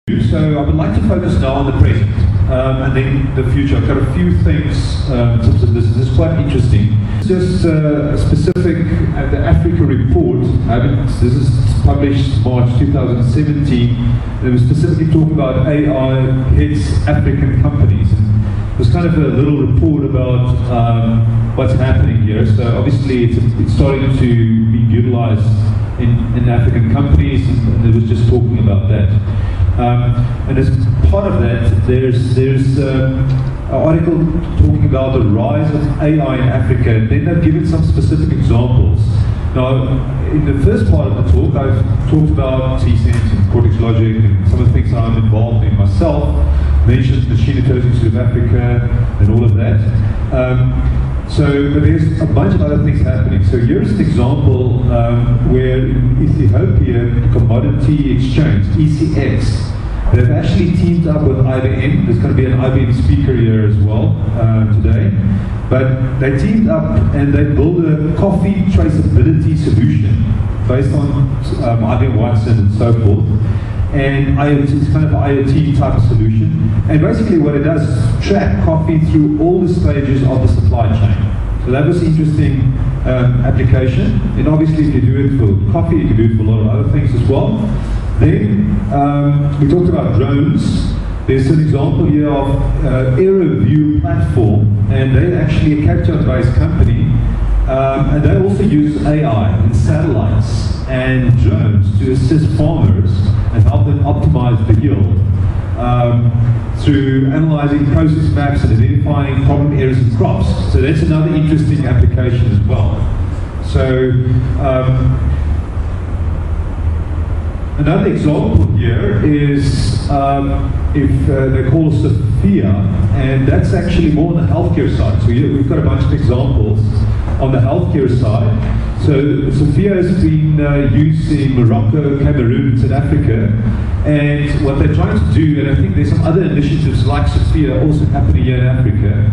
So I would like to focus now on the present and then the future. I've got a few things in terms of this. This is quite interesting. Just a specific, the Africa report, this is published March 2017. It was specifically talking about AI hits African companies. It was kind of a little report about what's happening here. So obviously it's starting to be utilized in African companies, and it was just talking about that. And as part of that, there's an article talking about the rise of AI in Africa. Then they've given some specific examples. Now, in the first part of the talk, I've talked about T-Sense and Cortex Logic and some of the things that I'm involved in myself. Mentioned Machine Intelligence Institute of Africa and all of that. But there's a bunch of other things happening. So here's an example where in Ethiopia, the Commodity Exchange, ECX, they've actually teamed up with IBM. There's going to be an IBM speaker here as well today. But they teamed up and they built a coffee traceability solution based on IBM Watson and so forth. And IoT, it's kind of an IoT type of solution. And basically what it does is track coffee through all the stages of the supply chain. So that was an interesting application. And obviously if you do it for coffee, you can do it for a lot of other things as well. Then we talked about drones. There's an example here of AeroView platform, and they're actually a Cape Town-based company. And they also use AI and satellites and drones to assist farmers and help them optimize the yield through analyzing process maps and identifying problem areas in crops. So that's another interesting application as well. So another example here is if they call Sophia, and that's actually more on the healthcare side. So we've got a bunch of examples on the healthcare side. So Sophia has been used in Morocco, Cameroon, and South Africa. And what they're trying to do, and I think there's some other initiatives like Sophia also happening here in Africa,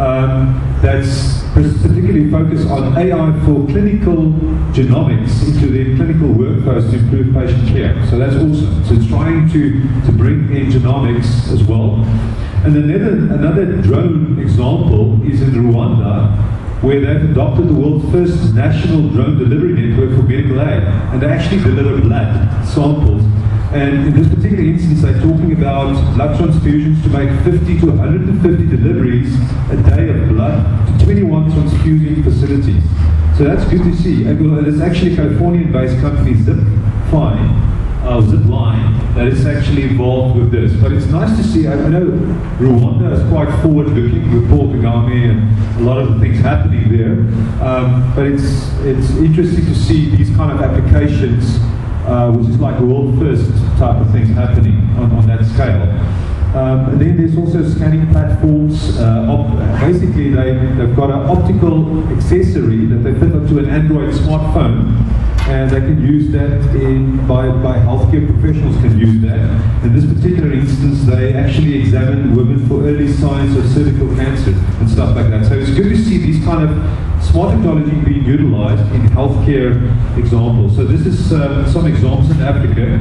that's particularly focused on AI for clinical genomics into their clinical workflows to improve patient care. So that's awesome. So it's trying to bring in genomics as well. And then another drone example is in Rwanda, where they've adopted the world's first national drone delivery network for medical aid. And they actually deliver blood samples. And in this particular instance, they're talking about blood transfusions to make 50 to 150 deliveries a day of blood to 21 transfusing facilities. So that's good to see. And it's actually a Californian-based company, Zipline, that is actually involved with this. But it's nice to see. I know Rwanda is quite forward-looking with Paul Kagame and a lot of the things happening there. But it's interesting to see these kind of applications, which is like world first type of things happening on that scale. And then there's also scanning platforms. Basically, they've got an optical accessory that they fit onto an Android smartphone, and they can use that by healthcare professionals can use that. In this particular instance, they actually examine women for early signs of cervical cancer and stuff like that. So it's good to see these kind of smart technology being utilized in healthcare examples. So this is some examples in Africa.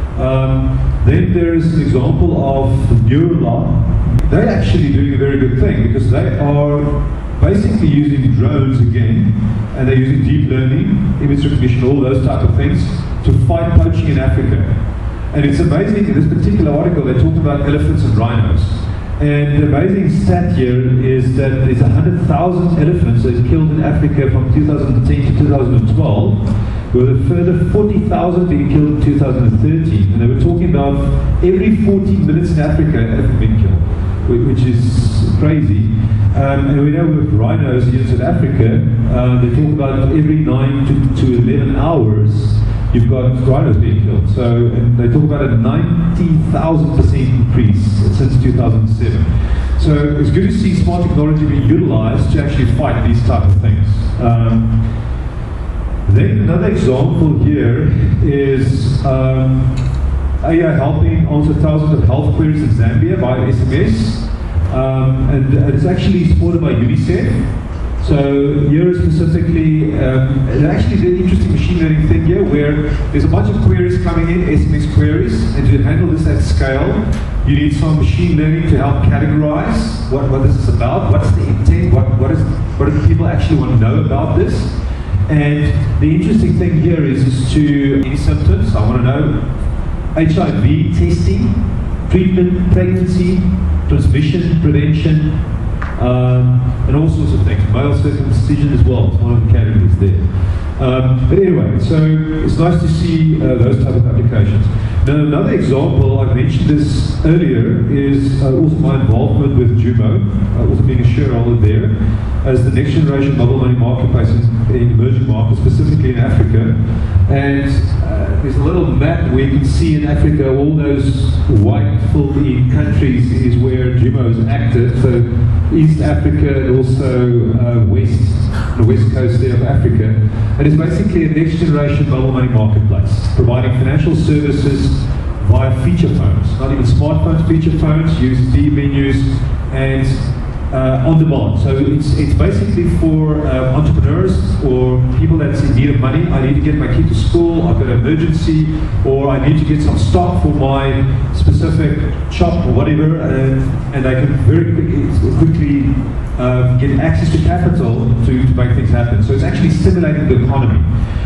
Then there is an example of Neuralab. They're actually doing a very good thing because they are basically using drones again, and they're using deep learning, image recognition, all those type of things to fight poaching in Africa. And it's amazing, in this particular article, they talk about elephants and rhinos. And the amazing stat here is that there's 100,000 elephants that were killed in Africa from 2010 to 2012, with a further 40,000 being killed in 2013. And they were talking about every 14 minutes in Africa, an elephant being killed, which is crazy. And we know with rhinos here in South Africa, they talk about every 9 to 11 hours, you've got rhinos being killed. So, and they talk about a 90,000% increase since 2007. So it's good to see smart technology being utilized to actually fight these type of things. Then another example here is AI helping answer thousands of health queries in Zambia by SMS. And it's actually supported by UNICEF. So here specifically, actually the interesting machine learning thing here where there's a bunch of queries coming in, SMS queries, and to handle this at scale, you need some machine learning to help categorize what this is about, what's the intent, what do the people actually want to know about this. And the interesting thing here is to any symptoms, I want to know HIV testing, treatment, pregnancy, transmission, prevention, and all sorts of things. Male circumcision as well, it's one of the categories there. But anyway, so it's nice to see those type of applications. Now another example, I mentioned this earlier, is also my involvement with Jumo, also being a shareholder there, as the next generation mobile money marketplace in emerging markets, specifically in Africa. And there's a little map where you can see in Africa all those white filled-in countries is where Jumo is active. So East Africa and also the west coast there of Africa. And it's basically a next generation mobile money marketplace, providing financial services via feature phones, not even smartphones, feature phones, USD menus, and on demand. So it's basically for entrepreneurs or people that's in need of money. I need to get my kid to school, I've got an emergency, or I need to get some stock for my specific shop or whatever, and I can very quickly get access to capital to make things happen. So it's actually stimulating the economy.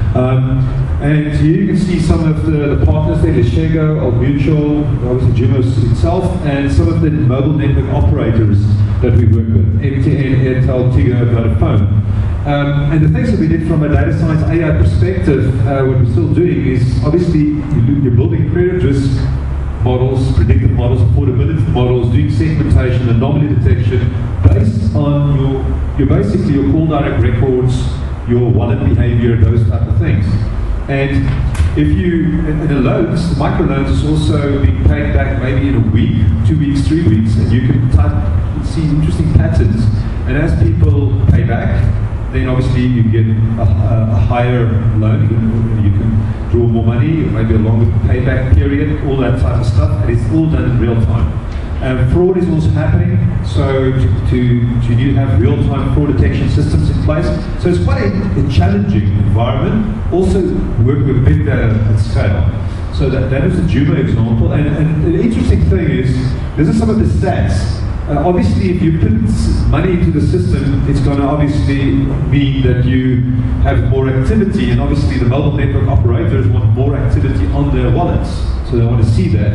And here you can see some of the partners there, Leshego, Old Mutual, obviously Jumo itself, and some of the mobile network operators that we work with, MTN, Airtel, Tigo, Vodafone. And the things that we did from a data science AI perspective, what we're still doing is obviously you're building credit risk models, predictive models, affordability models, doing segmentation, anomaly detection, based on your basically your call direct records, your wallet behavior, those type of things. And if you, in the loans, the micro loans is also being paid back maybe in a week, 2 weeks, 3 weeks, and you can see interesting patterns. And as people pay back, then obviously you get a higher loan, you can draw more money, maybe a longer payback period, all that type of stuff, and it's all done in real time. Fraud is also happening, so to need to have real-time fraud detection systems in place. So it's quite a challenging environment. Also work with big data at scale. So that is a Jumo example. And the interesting thing is, these are some of the stats. Obviously, if you put money into the system, it's going to obviously mean that you have more activity, and obviously the mobile network operators want more activity on their wallets, so they want to see that.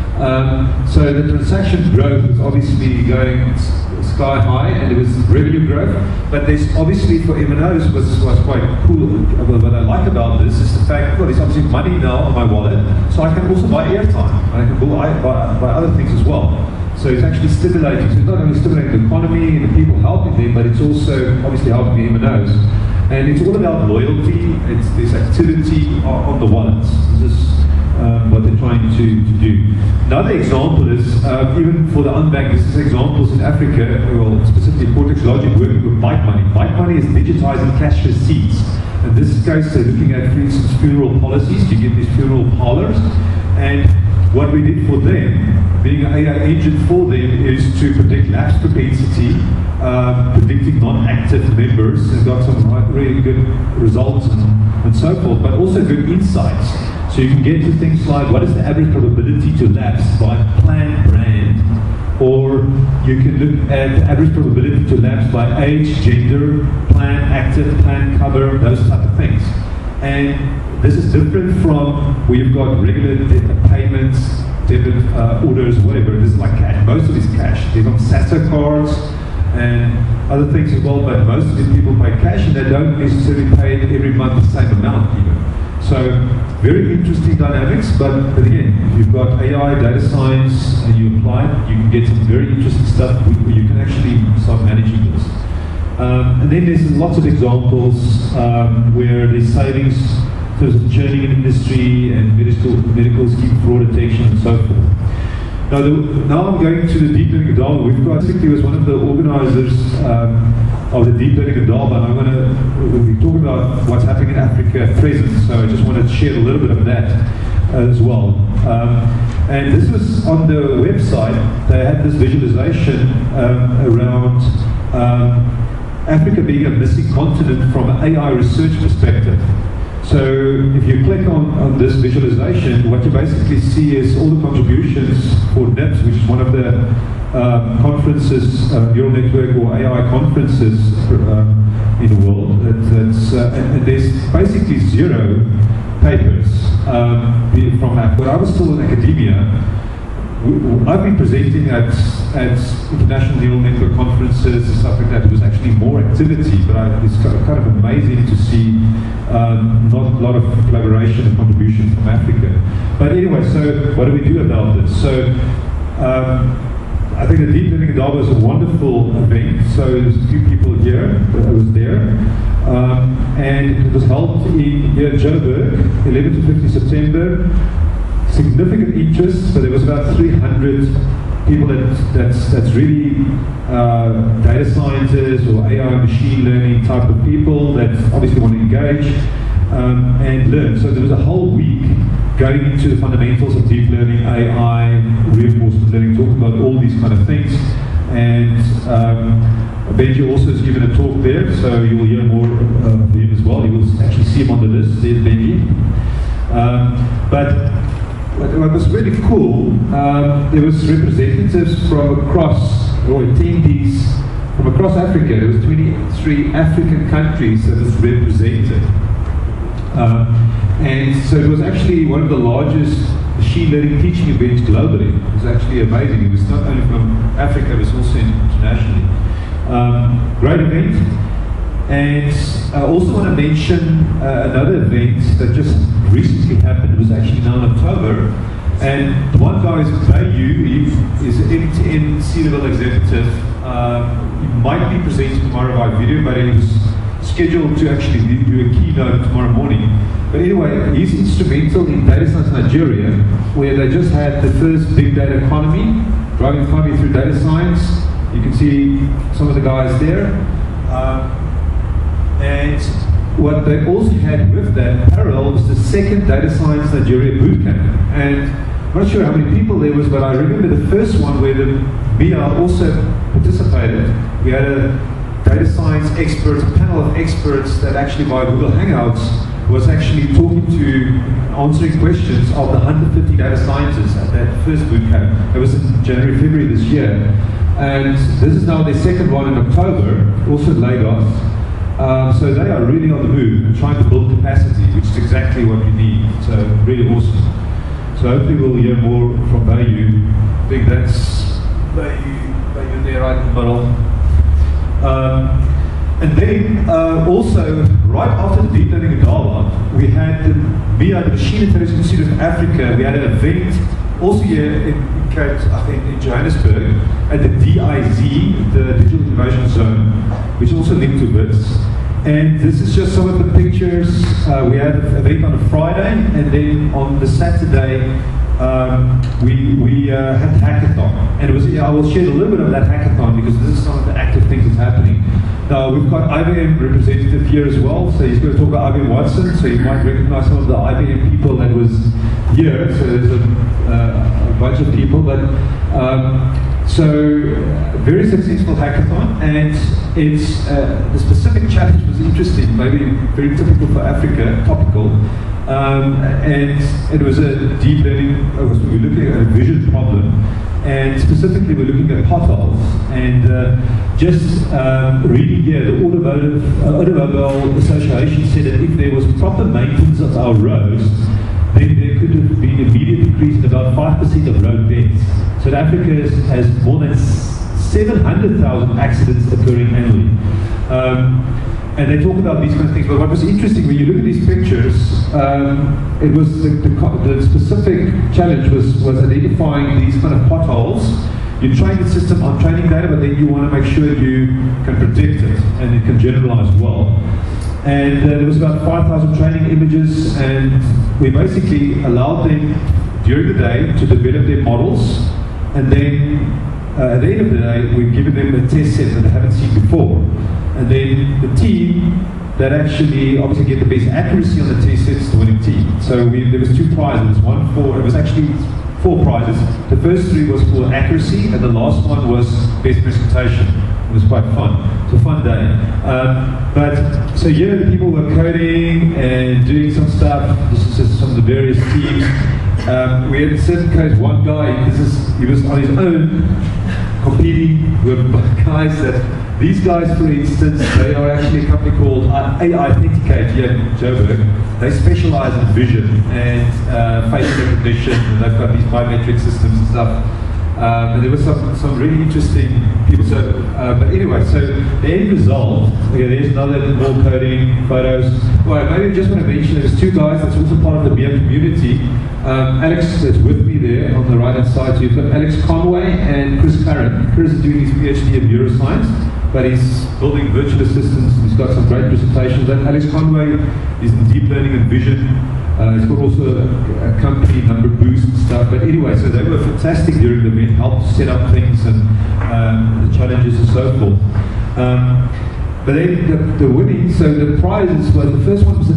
So the transaction growth is obviously going sky high, and there was revenue growth, but there's obviously for MNOs was quite cool. What I like about this is the fact, well, there's obviously money now on my wallet, so I can also buy airtime, and I can buy other things as well. So it's actually stimulating. So it's not only stimulating the economy and the people helping them, but it's also obviously helping the MNOs. And it's all about loyalty. It's this activity on the wallets. This is what they're trying to do. Another example is, even for the unbanked, this is examples in Africa, well, specifically Cortex Logic working with Bite Money. Bite Money is digitizing cash receipts. In this case, they're looking at, for instance, funeral policies. You get these funeral parlors. And what we did for them, being an AI agent for them, is to predict lapse propensity, predicting non-active members, and got some really good results and so forth, but also good insights. So you can get to things like, what is the average probability to lapse by plan brand? Or you can look at the average probability to lapse by age, gender, plan active, plan cover, those type of things. And this is different from where you've got regular payments, debit orders, whatever. This is like cash. Most of it is cash. There's some SASA cards and other things as well, but most of these people pay cash, and they don't necessarily pay every month the same amount even. So very interesting dynamics, but again, if you've got AI, data science, and you apply it, you can get some very interesting stuff where you can actually start managing this. And then there's lots of examples where there's savings in terms of churning in industry and medical scheme fraud detection and so forth. Now I'm going to the Deep Learning Indaba. We've got, I was one of the organizers of the Deep Learning Indaba, and we'll be talking about what's happening in Africa at present, so I just wanted to share a little bit of that as well. And this was on the website. They had this visualization around Africa being a missing continent from an AI research perspective. So if you click on this visualization, what you basically see is all the contributions for NIPS, which is one of the conferences, neural network or AI conferences in the world. And there's basically 0 papers from Africa. When I was still in academia, I've been presenting at international neural network conferences and stuff like that. There was actually more activity, but it's kind of amazing to see not a lot of collaboration and contribution from Africa. But anyway, so what do we do about this? So I think the Deep Learning Indaba was a wonderful event. So there's a few people here that was there. And it was held here in Joburg, 11 to 15 September. Significant interest, but there was about 300 people that's really data scientists or AI machine learning type of people that obviously want to engage and learn. So there was a whole week going into the fundamentals of deep learning, AI, reinforcement learning, talking about all these kind of things. And Benji also has given a talk there, so you will hear more of him as well. You will actually see him on the list. There's Benji. But what was really cool, there was representatives from across, or attendees from across Africa. There was 23 African countries that was represented. And so it was actually one of the largest machine learning teaching events globally. It was actually amazing. It was not only from Africa, it was also internationally. Great event. And I also want to mention another event that just recently happened. It was actually now in October. And the one guy is Bayu. He is an end-to-end C-level executive. He might be presenting tomorrow by video, but he was scheduled to actually do a keynote tomorrow morning. But anyway, he's instrumental in Data Science Nigeria, where they just had the first big data economy, driving economy through data science. You can see some of the guys there. And what they also had with that parallel was the second Data Science Nigeria bootcamp. And I'm not sure how many people there was, but I remember the first one where the MIA also participated. We had a data science experts, a panel of experts that actually via Google Hangouts was actually talking to, answering questions of the 150 data scientists at that first bootcamp. It was in January, February this year. And this is now their second one in October, also in Lagos. So they are really on the move and trying to build capacity, which is exactly what we need. So really awesome. So hopefully we'll hear more from Bayu. I think that's Bayu there right in the middle. And then also, right after the Deep Learning Indaba, we had the MIA, the Machine Intelligence Institute of Africa. We had an event also here in Johannesburg at the DIZ, the Digital Innovation Zone, which is also linked to BITS. And this is just some of the pictures. We had an event on a Friday, and then on the Saturday, we had hackathon. And it was, I will share a little bit of that hackathon because this is some of the active things that's happening. Now, we've got IBM representative here as well, so he's going to talk about IBM Watson, so you might recognize some of the IBM people that was here, so there's a bunch of people, but so very successful hackathon, and it's the specific challenge was interesting, maybe very typical for Africa, topical, and it was a deep learning, we were looking at a vision problem, and specifically we're looking at potholes, and just reading here, the Automobile Association said that if there was proper maintenance of our roads, then there could have been an immediate decrease in about 5% of road deaths. So Africa has more than 700,000 accidents occurring annually. And they talk about these kind of things, but what was interesting, when you look at these pictures, it was the specific challenge was identifying these kind of potholes. You train the system on training data, but then you want to make sure you can predict it and it can generalize well. And there was about 5,000 training images, and we basically allowed them during the day to develop their models, and then at the end of the day, we've given them a test set that they haven't seen before. And then the team that actually obviously get the best accuracy on the test set is the winning team. So there was 2 prizes, it was actually 4 prizes. The first 3 was for accuracy, and the last one was best presentation. It was quite fun. It was a fun day. But so here the people were coding and doing some stuff. This is just some of the various teams. We had in certain case one guy. He was on his own competing with guys that. These guys, for instance, they are actually a company called AI Authenticate here in Joburg. They specialize in vision and facial recognition, and they've got these biometric systems and stuff. And there were some really interesting people. So, but anyway, so the end result, okay, there's another more coding photos. Well, maybe I just want to mention there's two guys that's also part of the BM community. Alex is with me there on the right-hand side. So you've got Alex Conway and Chris Curran. Chris is doing his PhD in neuroscience, but he's building virtual assistants. He's got some great presentations. And Alex Conway is in deep learning and vision. He's got also a company, Number Boost and stuff. But anyway, so they were fantastic during the event, helped set up things and the challenges and so forth. But then the winning, so the prizes was, the first one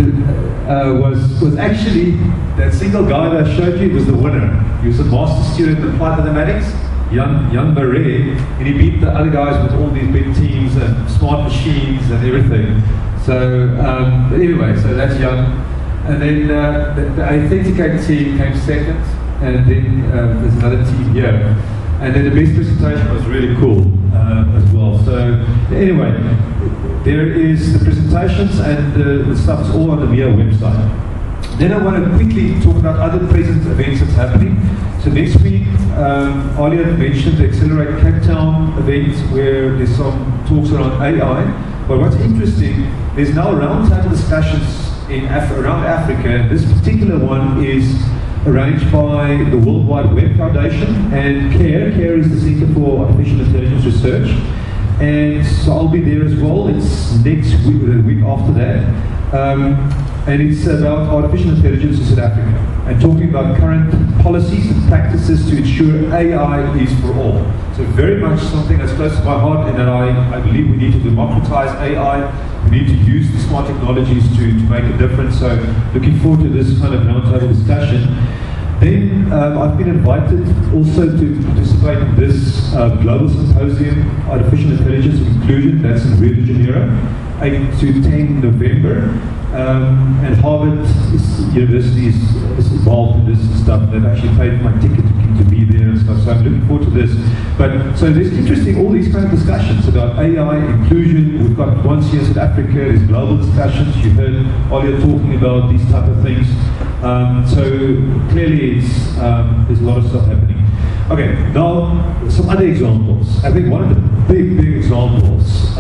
was actually that single guy that I showed you was the winner. He was a master student in applied mathematics, young Marais, and he beat the other guys with all these big teams and smart machines and everything. So anyway, so that's young. And then the Authenticate team came second, and then there's another team here. And then the best presentation was really cool as well. So anyway, there is the presentations and the stuff is all on the MIA website. Then I want to quickly talk about other present events that's happening. So next week, Alia mentioned the Accelerate Cape Town event where there's some talks around AI. But what's interesting, there's now roundtable discussions around Africa, and this particular one is arranged by the World Wide Web Foundation and CARE. CARE is the Center for Artificial Intelligence Research, and so I'll be there as well. It's next week, or the week after that, and it's about artificial intelligence in South Africa and talking about current policies and practices to ensure AI is for all. So very much something that's close to my heart, and that I believe we need to democratize AI. We need to use the smart technologies to make a difference. So looking forward to this kind of roundtable discussion. Then I've been invited also to participate in this global symposium, Artificial Intelligence and Inclusion. That's in Rio de Janeiro, 8 to 10 November. And Harvard University is involved in this and stuff. They've actually paid my ticket to be there and stuff. So I'm looking forward to this. But so there's interesting, all these kind of discussions about AI, inclusion. We've got ones here in South Africa. There's global discussions. You heard Alia talking about these type of things. So clearly there's a lot of stuff happening. Okay, now some other examples. I think one of the big examples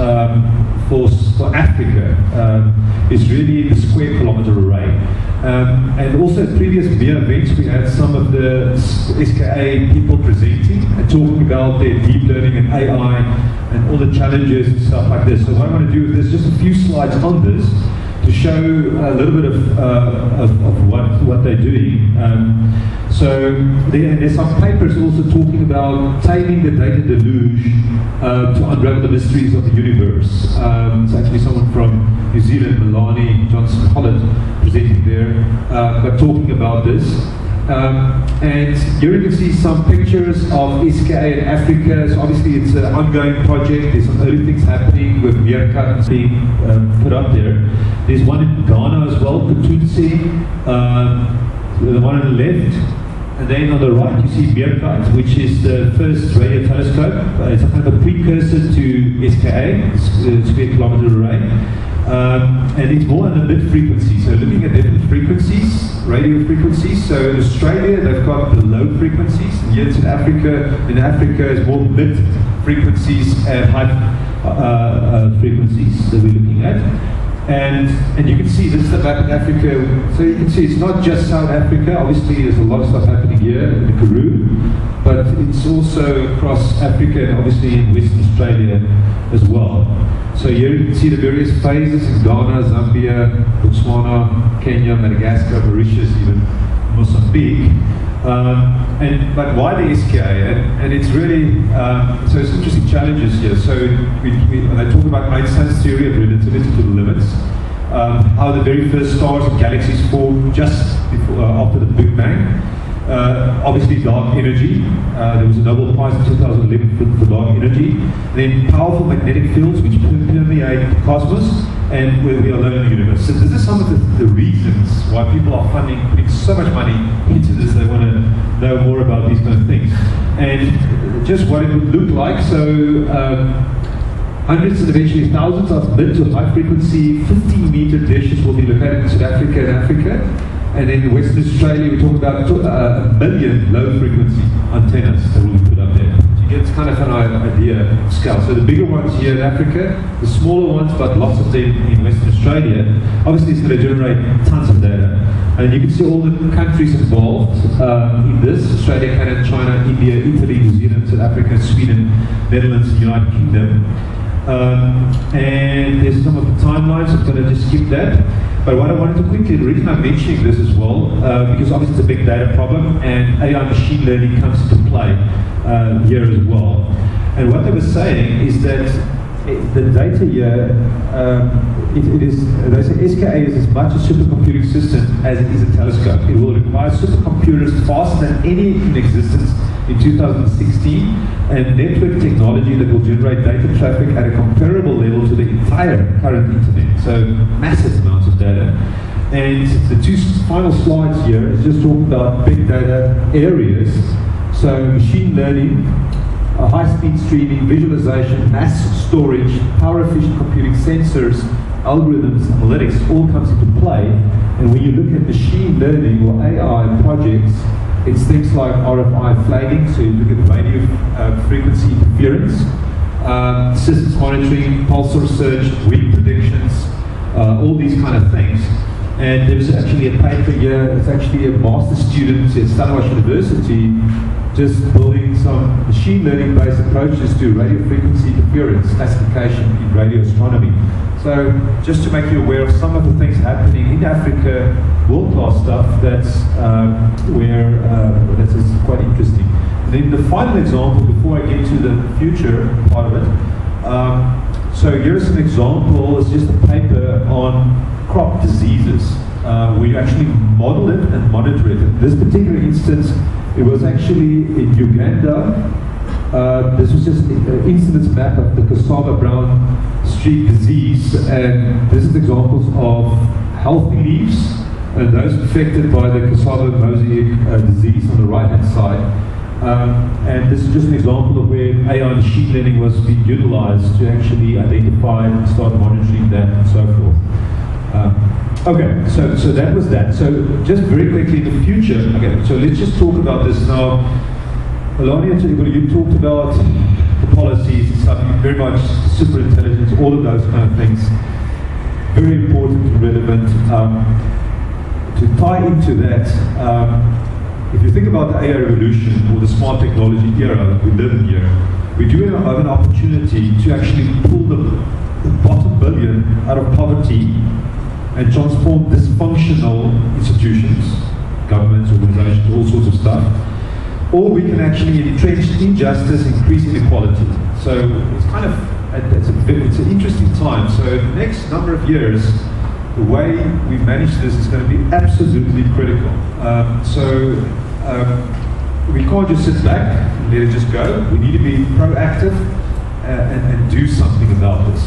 for Africa is really the square kilometer array. And also at previous MIA events, we had some of the SKA people presenting and talking about their deep learning and AI and all the challenges and stuff like this. So what I want to do is there's just a few slides on this to show a little bit of what they're doing. So there's some papers also talking about taming the data deluge to unravel the mysteries of the universe. It's actually someone from New Zealand, Melanie Johnson-Collett, presenting there, but talking about this. And here you can see some pictures of SKA in Africa. So obviously it's an ongoing project. There's some early things happening with meerkat being put up there. There's one in Ghana as well, Kutunsi, the one on the left. And then on the right you see meerkat, which is the first radio telescope. It's a kind of a precursor to SKA, Square Kilometer Array. And it's more on the mid-frequency, so looking at different frequencies, radio frequencies. So in Australia, they've got the low frequencies, and here in Africa is more mid-frequencies and high frequencies that we're looking at. And you can see this is the map in Africa. So you can see it's not just South Africa. Obviously, there's a lot of stuff happening here in the Karoo, but it's also across Africa and obviously in Western Australia as well. So here you can see the various phases in Ghana, Zambia, Botswana, Kenya, Madagascar, Mauritius, even Mozambique. But why the SKA? And it's really, so it's interesting challenges here. So when I talk about Einstein's theory of relativity to the limits, how the very first stars and galaxies formed just before, after the Big Bang. Obviously dark energy. There was a Nobel Prize in 2011 for dark energy. Then powerful magnetic fields which permeate the cosmos and where we are alone in the universe. So this is some of the reasons why people are putting so much money into this. They want to know more about these kind of things. And just what it would look like. So hundreds and eventually thousands of mid to high frequency 15-meter dishes will be located in South Africa and Africa. And then in Western Australia, we talk about a million low frequency antennas that will be put up there. So you get kind of an idea of scale. So the bigger ones here in Africa, the smaller ones, but lots of them in Western Australia. Obviously, it's going to generate tons of data. And you can see all the countries involved in this: Australia, Canada, China, India, Italy, New Zealand, South Africa, Sweden, Netherlands, and United Kingdom. And there's some of the timelines. I'm going to just skip that. But what I wanted to quickly, the reason I'm mentioning this as well, because obviously it's a big data problem, and AI machine learning comes into play here as well. And what they were saying is that the data here, they say SKA is as much a supercomputing system as it is a telescope. It will require supercomputers faster than any in existence in 2016, and network technology that will generate data traffic at a comparable level to the entire current internet. So massive amounts of data. And the two final slides here is just talking about big data areas. So machine learning, high-speed streaming, visualization, mass storage, power-efficient computing, sensors, algorithms, analytics, all comes into play. And when you look at machine learning or AI projects, it's things like RFI flagging, so you look at radio frequency interference, systems monitoring, pulsar search, wind predictions, all these kind of things. And there was actually a paper here, it's actually a master's student at Stellenbosch University just building some machine learning based approaches to radio frequency interference classification in radio astronomy. So just to make you aware of some of the things happening in Africa, world-class stuff that's that's quite interesting. And then the final example before I get to the future part of it. So here's an example. It's just a paper on crop diseases. We actually model it and monitor it. In this particular instance, it was actually in Uganda. This was just an incidence map of the cassava brown streak disease, and this is examples of healthy leaves and those affected by the cassava mosaic disease on the right-hand side. And this is just an example of where AI machine learning was being utilized to actually identify and start monitoring that and so forth. Okay, so that was that. So just very quickly in the future, okay, so let's just talk about this now. Melania, you talked about the policies and stuff, very much super intelligence, all of those kind of things. Very important and relevant. To tie into that, if you think about the AI revolution or the smart technology era that we live in here, we do have an opportunity to actually pull the bottom billion out of poverty and transform dysfunctional institutions, governments, organizations, all sorts of stuff. Or we can actually entrench injustice, increase inequality. So it's kind of, it's an interesting time. So the next number of years, the way we manage this is going to be absolutely critical. We can't just sit back and let it just go. We need to be proactive and do something about this.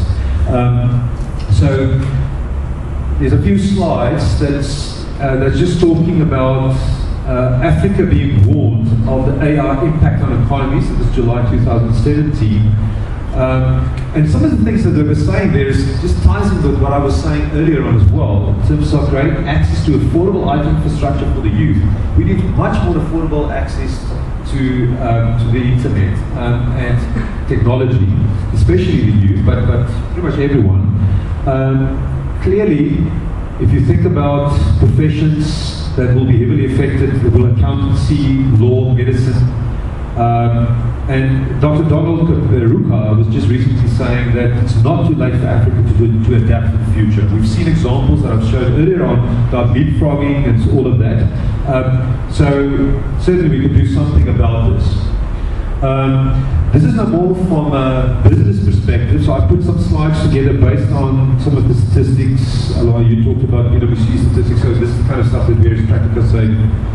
So there's a few slides that's just talking about Africa being warned of the AI impact on economies. It was July 2017. And some of the things that they were saying there is just ties in with what I was saying earlier on as well, in terms of great access to affordable IT infrastructure for the youth. We need much more affordable access to the internet and technology, especially the youth, but pretty much everyone. Clearly, if you think about professions that will be heavily affected, accountancy, law, medicine, and Dr. Donald Kaberuka was just recently saying that it's not too late for Africa to adapt in the future. We've seen examples that I've showed earlier on about leapfrogging and all of that. So certainly we can do something about this. This is now more from a business perspective, so I put some slides together based on some of the statistics. You talked about PwC statistics, so this is the kind of stuff that various practical say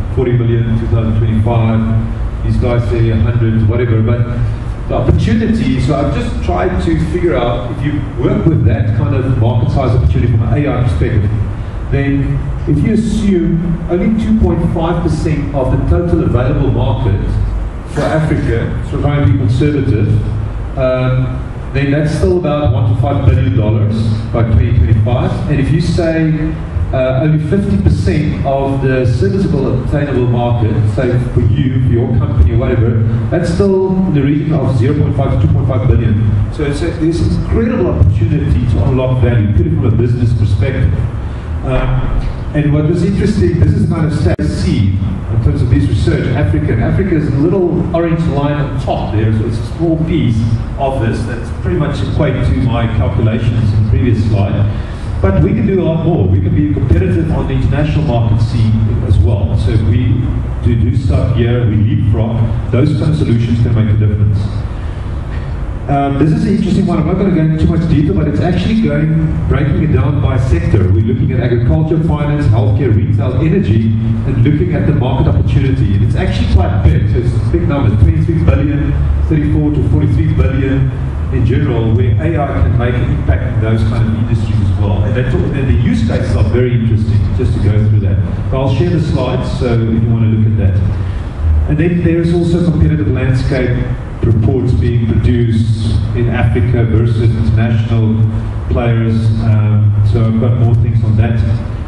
40 million, 2025. These guys say 100, whatever. But the opportunity, so I've just tried to figure out if you work with that kind of market size opportunity from an AI perspective, then if you assume only 2.5% of the total available market for Africa, so trying to be conservative, then that's still about $1 to $5 billion by 2025. And if you say only 50% of the serviceable obtainable market, say for you, for your company, or whatever, that's still in the region of 0.5 to 2.5 billion. So it's there's incredible opportunity to unlock value, purely from a business perspective. And what was interesting, this is kind of stat C in terms of this research. Africa is a little orange line on top there, so it's a small piece of this that's pretty much equate to my calculations in the previous slide. But we can do a lot more. We can be competitive on the international market scene as well. So if we do stuff here, we leapfrog, those kind of solutions can make a difference. This is an interesting one. I'm not going to go into too much detail, but it's actually breaking it down by sector. We're looking at agriculture, finance, healthcare, retail, energy, and looking at the market opportunity. And it's actually quite big. So it's big numbers, 23 billion, 34 to 43 billion in general, where AI can make an impact in those kind of industries as well. And the use cases are very interesting, just to go through that. But I'll share the slides, so if you want to look at that. And then there's also competitive landscape reports being produced in Africa versus international players. So I've got more things on that.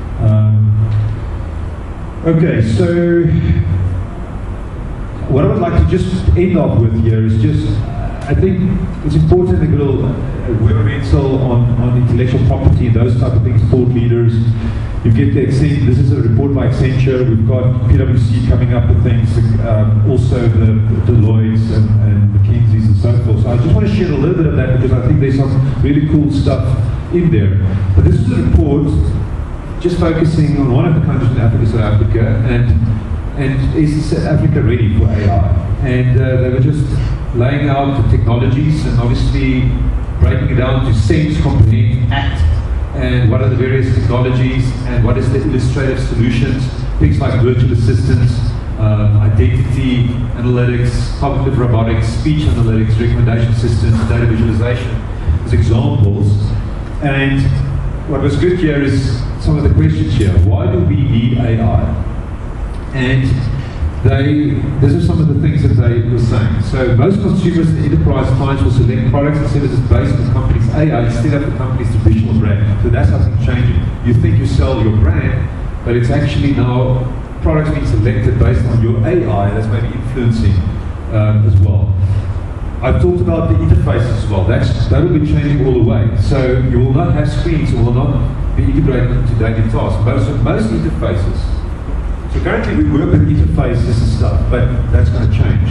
Okay, so what I would like to just end off with here is just, I think it's important to get a little environmental on intellectual property and those type of things, thought leaders. You get the Accenture, this is a report by Accenture, we've got PwC coming up with things, also the Deloittes and McKinsey's and so forth. So I just want to share a little bit of that because I think there's some really cool stuff in there. But this is a report just focusing on one of the countries in Africa, South Africa, and is South Africa ready for AI? And they were just laying out the technologies and obviously breaking it down to sense, comprehend, act, and what are the various technologies and what is the illustrative solutions, things like virtual assistants, identity analytics, cognitive robotics, speech analytics, recommendation systems, data visualization as examples. And what was good here is some of the questions here. Why do we need AI? And these are some of the things that they were saying. So most consumers and enterprise clients will select products and services based on the company's AI instead of the company's traditional brand. So that's how things changing. You think you sell your brand, but it's actually now products being selected based on your AI that's maybe influencing as well. I've talked about the interfaces as well. That will be changing all the way. So you will not have screens, it will not be integrated into daily tasks. Most interfaces. So currently we work with interfaces and stuff, but that's going to change.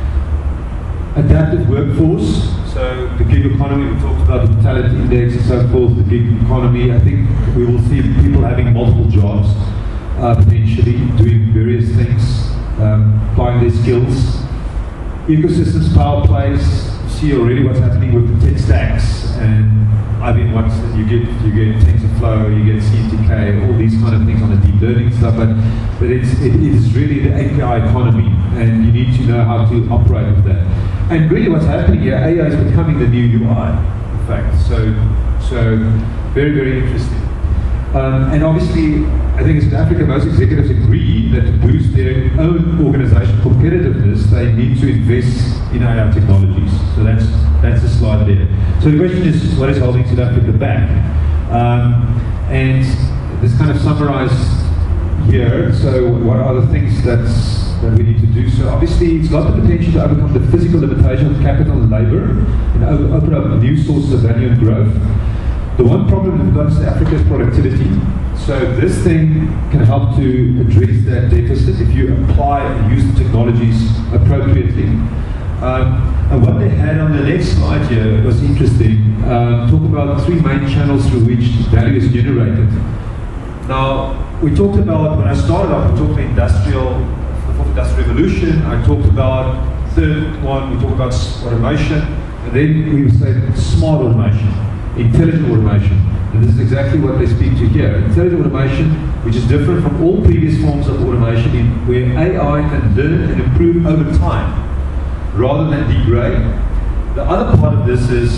Adaptive workforce, so the gig economy, we talked about the talent index and so forth, the gig economy. I think we will see people having multiple jobs, potentially doing various things, applying their skills. Ecosystems, power plays, see already what's happening with the tech stacks, and Watson, you get TensorFlow, you get CNTK, all these kind of things on the deep learning stuff, but it is really the API economy, and you need to know how to operate with that. And really what's happening here, AI is becoming the new UI, in fact, so very, very interesting. And obviously, I think in South Africa, most executives agree that to boost their own organization competitiveness, they need to invest in AI technologies. So that's the slide there. So the question is, what is holding South Africa back? And this kind of summarized here. So what are the things that we need to do? So obviously, it's got the potential to overcome the physical limitation of capital and labor and open up new sources of value and growth. The one problem we've got in South Africa is productivity. So this thing can help to address that deficit if you apply and use the technologies appropriately. And what they had on the next slide here was interesting. Talk about three main channels through which value is generated. Now, we talked about, when I started off, we talked about the fourth industrial revolution. I talked about third one, we talked about automation. And then we said smart automation, intelligent automation. And this is exactly what they speak to here. Intelligent automation, which is different from all previous forms of automation, where AI can learn and improve over time, rather than degrade. The other part of this is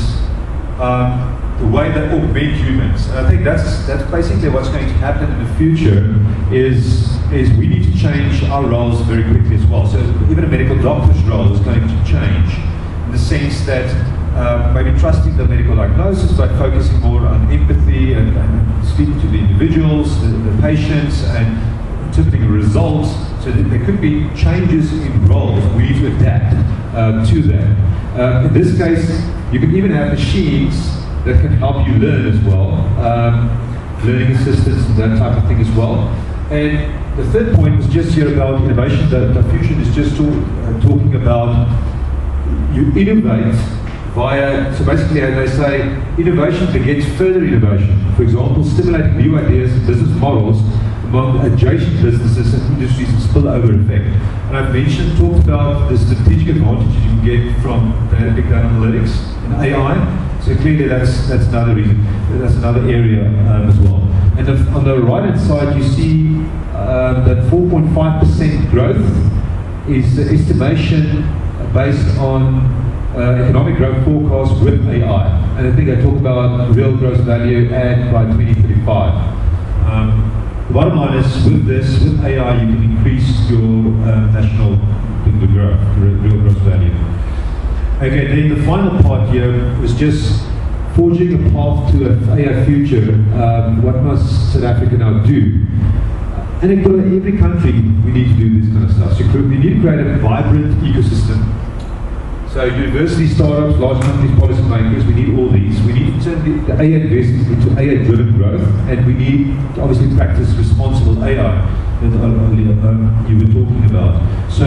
the way they augment humans. And I think that's basically what's going to happen in the future is we need to change our roles very quickly as well. So even a medical doctor's role is going to change in the sense that maybe trusting the medical diagnosis, but focusing more on empathy and speaking to the individuals, the patients, and interpreting results. So that there could be changes in roles. We need to adapt to that. In this case, you can even have machines that can help you learn as well, learning assistants and that type of thing as well. And the third point was just here about innovation. The Fusion is just talking about you innovate via, so basically as they say, innovation begets further innovation. For example, stimulating new ideas and business models among adjacent businesses and industries and spillover effect. And I've talked about the strategic advantage you can get from big data analytics and AI. So clearly that's another reason, that's another area as well. And on the right-hand side, you see that 4.5% growth is the estimation based on economic growth forecast with AI. And I think I talk about real gross value add by 2035. The bottom line is with AI, you can increase your national growth, real gross value. Okay, then the final part here was just forging a path to an AI future. What must South Africa now do? And in every country, we need to do this kind of stuff. So we need to create a vibrant ecosystem. So university startups, large companies, policymakers, we need all these. We need to turn the AI investment into AI-driven growth, and we need to obviously practice responsible AI that you were talking about.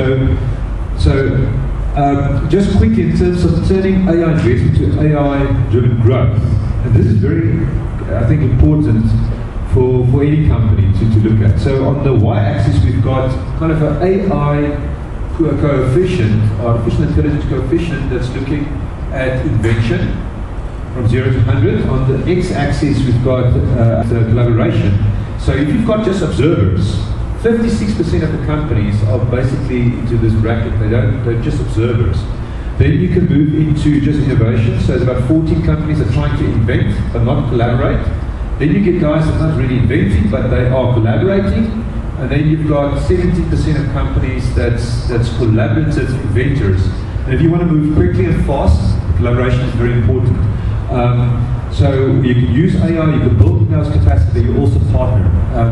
Just quickly, in terms of turning AI investment to AI-driven growth, and this is very, I think, important for any company to look at. So on the y-axis, we've got kind of an AI coefficient, artificial intelligence coefficient, that's looking at invention from 0 to 100. On the x-axis, we've got the collaboration. So if you've got just observers, 56% of the companies are basically into this bracket. They're just observers. Then you can move into just innovation. So there's about 14 companies that are trying to invent but not collaborate. Then you get guys that are not really inventing, but they are collaborating. And then you've got 70% of companies that's collaborative inventors. And if you want to move quickly and fast, collaboration is very important. So you can use AI, you can build in-house capacity, you also partner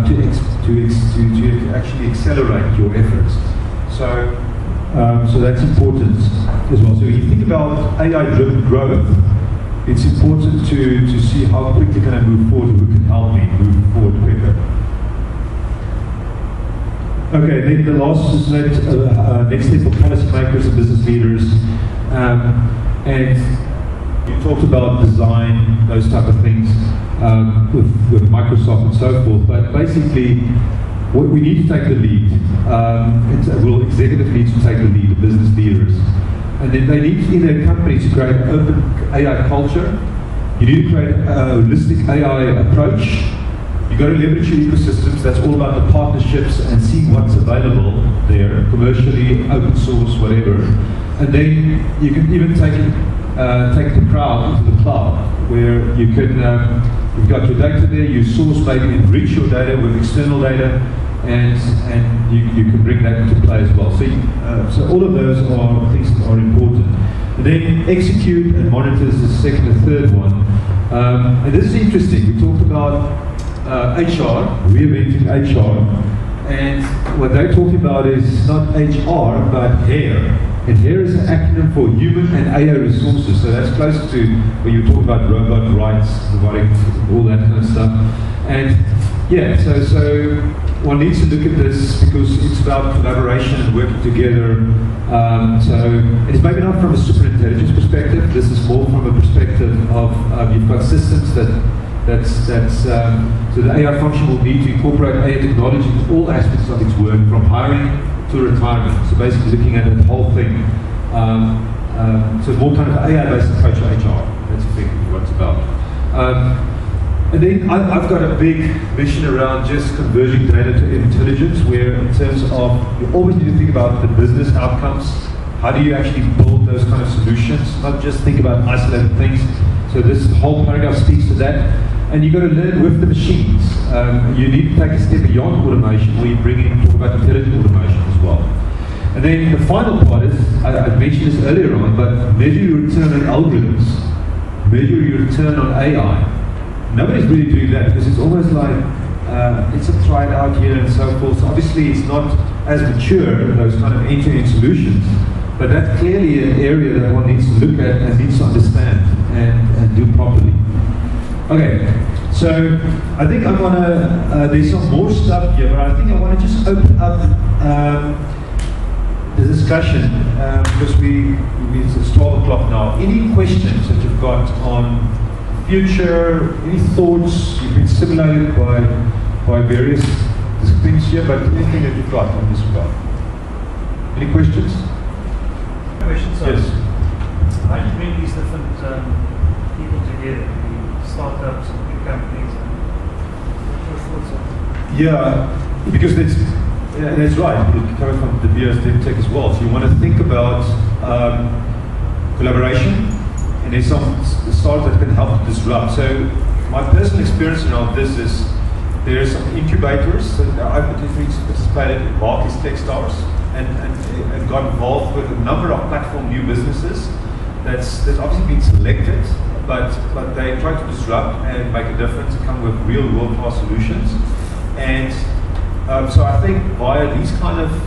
to actually accelerate your efforts. So that's important as well. So when you think about AI-driven growth, it's important to see how quickly can I move forward, who can help me move forward quicker. Okay, then the last is next step for policymakers and business leaders. And you talked about design, those type of things with Microsoft and so forth. But basically, we need to take the lead. Well, executive needs to take the lead, the business leaders. And then they need in their company to create an open AI culture. You need to create a holistic AI approach. You've got to leverage your ecosystems. That's all about the partnerships and seeing what's available there, commercially, open source, whatever. And then you can even take the crowd into the cloud, where you can, you've got your data there, you source, maybe enrich your data with external data, and you can bring that into play as well. So all of those are things that are important. And then execute and monitor is the second and third one. And this is interesting. We talked about HR, reinventing HR, and what they're talking about is not HR, but HARE. And HARE is an acronym for Human and AI Resources, so that's close to when you talk about robot rights, robotics, all that kind of stuff. And yeah, so one needs to look at this because it's about collaboration and working together. So it's maybe not from a superintelligence perspective, this is more from a perspective of you've got systems so the AI function will need to incorporate AI technology into all aspects of its work, from hiring to retirement. So basically looking at the whole thing. So more kind of an AI-based approach to HR. That's effectively what it's about. And then I've got a big mission around just converging data to intelligence, where in terms of, you always need to think about the business outcomes. How do you actually build those kind of solutions? Not just think about isolated things. So this whole paragraph speaks to that. And you've got to learn with the machines. You need to take a step beyond automation, where you bring in, talk about intelligent automation as well. And then the final part is, I mentioned this earlier on, but measure your return on algorithms. Measure your return on AI. Nobody's really doing that, because it's almost like, it's a try it out here and so forth. So obviously it's not as mature, those kind of end-to-end solutions, but that's clearly an area that one needs to look at and needs to understand and do properly. Okay, so I think I'm gonna, there's some more stuff here, but I think I want to just open up the discussion, because it's 12 o'clock now. Any questions that you've got on future, any thoughts? You've been stimulated by various things here, but anything that you've got on this regard? Any questions? Questions? Yes. How do you bring these different people together, the startups and big companies? What's your thoughts on that? Yeah, because that's right. It's coming from the BS Tech as well. So you want to think about collaboration, and there's some startups that can help to disrupt. So my personal experience around this is there are some incubators that I participated in Barclays Techstars and got involved with a number of platform new businesses that's obviously been selected, but they try to disrupt and make a difference and come with real world-class solutions. And so I think via these kind of,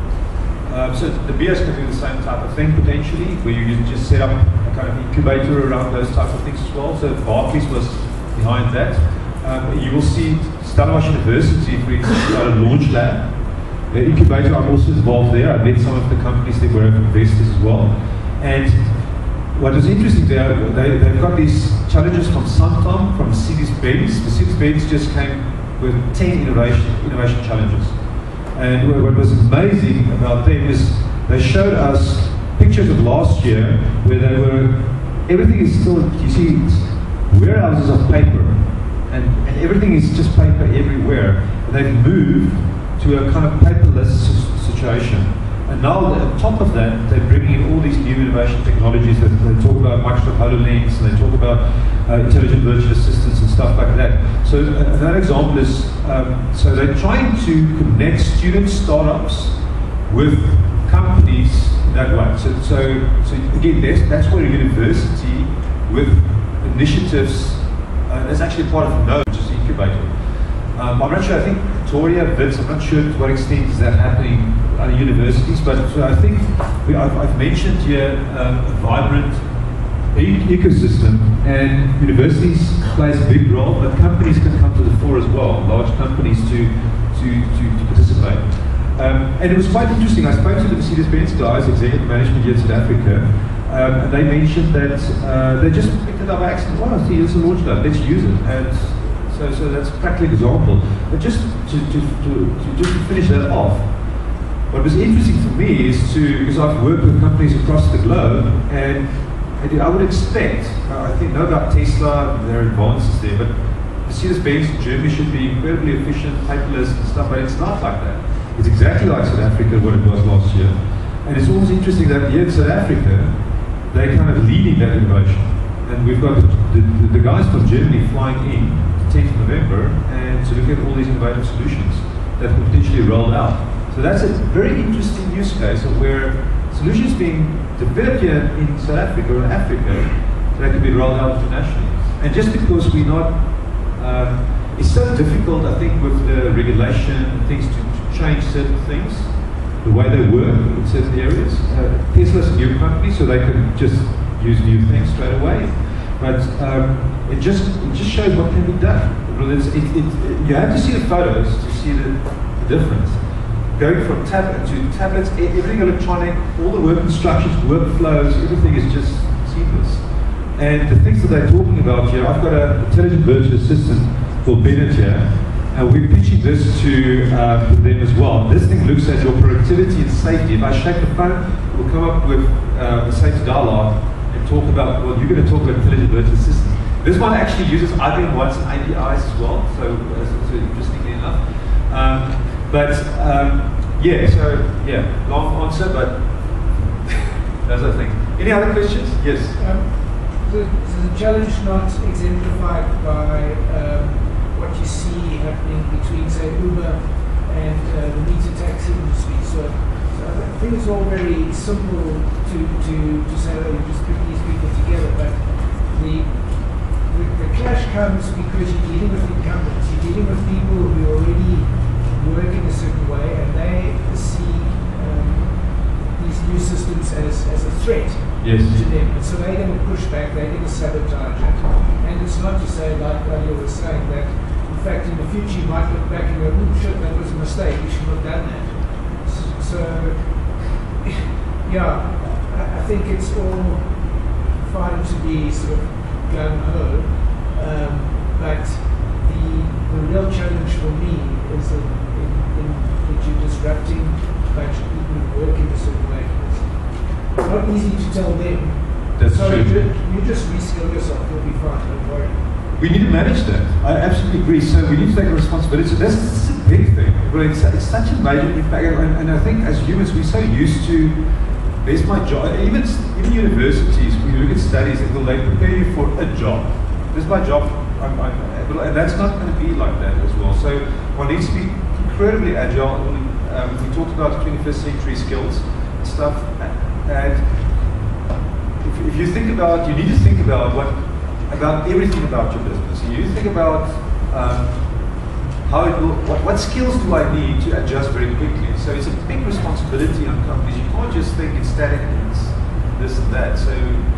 so the BS can do the same type of thing potentially, where you just set up a kind of incubator around those types of things as well. So Barclays was behind that. You will see Stellenbosch University, for instance, got a launch lab. The incubator, I'm also involved there. I met some of the companies that were investors as well. And what was interesting there, they've got these challenges from Santam, from Mercedes-Benz. Mercedes-Benz just came with 10 innovation challenges. And what was amazing about them is they showed us pictures of last year where they were, everything is still, you see, warehouses of paper, and everything is just paper everywhere. And they've moved to a kind of paperless situation. And now on top of that, they're bringing in all these new innovation technologies that they talk about Microsoft HoloLens, and they talk about intelligent virtual assistants and stuff like that. So another example is, so they're trying to connect student startups with companies that way. So again, that's where a university with initiatives, that's actually part of Node, which is the incubator. I'm not sure, I think Victoria, Wits, I'm not sure to what extent is that happening at universities, but I think I've mentioned here a vibrant ecosystem, and universities plays a big role, but companies can come to the fore as well, large companies to participate. And it was quite interesting. I spoke to the Mercedes-Benz guys, executive management here in South Africa, and they mentioned that they just picked it up by accident. Wow, see, it's a launch lab, let's use it. And so that's a practical example. But just to finish that off, what was interesting for me is because I've worked with companies across the globe, and I would expect, I think, no doubt Tesla, there are advances there, but Mercedes-Benz in Germany should be incredibly efficient, paperless and stuff, but it's not like that. It's exactly like South Africa, what it was last year. And it's always interesting that here in South Africa, they're kind of leading that innovation. And we've got the guys from Germany flying in 10th of November and to look at all these innovative solutions that could potentially roll out. So that's a very interesting use case of where solutions being developed here in South Africa or Africa that could be rolled out internationally. And just because we're not, it's so difficult, I think, with the regulation and things to change certain things, the way they work in certain areas. Tesla's a new company, so they can just use new things straight away. But it just shows what can be done. You have to see the photos to see the difference. Going from tablet to tablets, everything electronic, all the work instructions, workflows, everything is just seamless. And the things that they're talking about here, I've got an intelligent virtual assistant called Bennett here, and we're pitching this to them as well. This thing looks at your productivity and safety. If I shake the phone, we'll come up with a safety dialogue and talk about, well, you're going to talk about intelligent virtual assistant. This one actually uses IBM Watson APIs as well, so interestingly enough. Long answer, but that's the thing. Any other questions? Yes. The challenge not exemplified by what you see happening between, say, Uber and the meter taxi industry. So I think it's all very simple to say, oh, you just put these people together, but the clash comes because you're dealing with incumbents, you're dealing with people who already work in a certain way, and they see these new systems as a threat to them. And so they're going to push back, they're going to sabotage it. And it's not to say, like you were saying, that in fact in the future you might look back and go, oh shit, that was a mistake, we should have done that. So, yeah, I think it's all fine to be sort of gung-ho, but the real challenge for me is in that you're disrupting a bunch of people who work in a certain way. It's not easy to tell them, That's sorry, true. you just reskill yourself, you'll be fine, don't worry. We need to manage that. I absolutely agree. So we need to take a responsibility. So this is a big thing. It's such a major impact, and I think as humans we're so used to. There's my job. Even universities, when you look at studies, they prepare you for a job. This is my job, and that's not going to be like that as well. So one needs to be incredibly agile. We talked about 21st century skills and stuff, and if you think about, you need to think about everything about your business. You need to think about what skills do I need to adjust very quickly. So it's a big responsibility on companies. You can't just think it's static and it's this and that. So